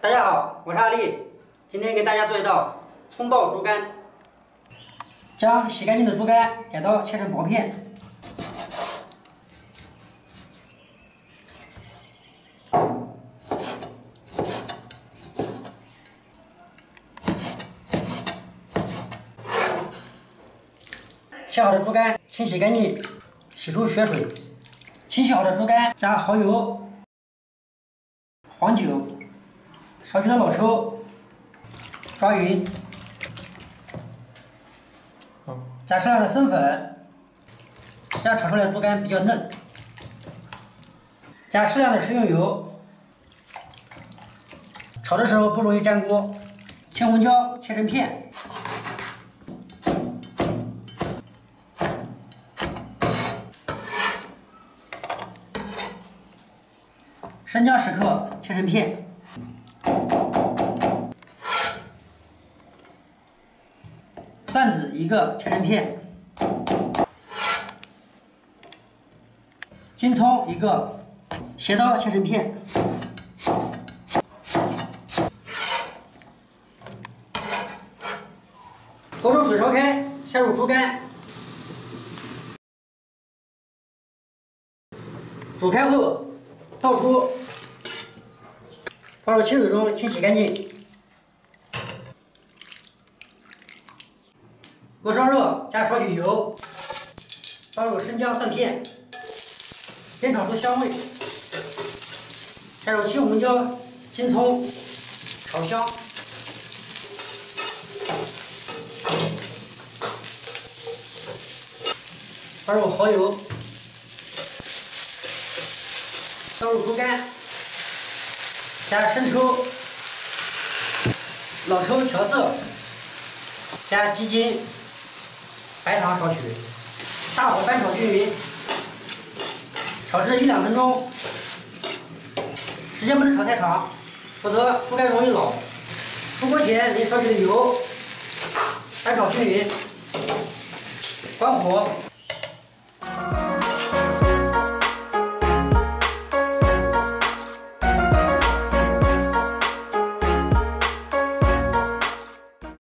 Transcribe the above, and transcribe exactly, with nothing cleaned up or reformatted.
大家好，我是阿力，今天给大家做一道葱爆猪肝。将洗干净的猪肝改刀切成薄片，切好的猪肝清洗干净，洗出血水。清洗好的猪肝加蚝油、黄酒、少许的老抽，抓匀。加适量的生粉，这样炒出来的猪肝比较嫩。加适量的食用油，炒的时候不容易粘锅。青红椒切成片。 生姜十克，切成片；蒜子一个，切成片；金葱一个，斜刀切成片；锅中水烧开，下入猪肝，煮开后倒出。 放入清水中清洗干净。锅烧热，加少许油，放入生姜、蒜片，煸炒出香味。加入青红椒、金葱，炒香。放入蚝油，倒入猪肝。 加生抽、老抽调色，加鸡精、白糖少许，大火翻炒均匀，炒至一两分钟，时间不能炒太长，否则猪肝容易老。出锅前淋少许的油，翻炒均匀，关火。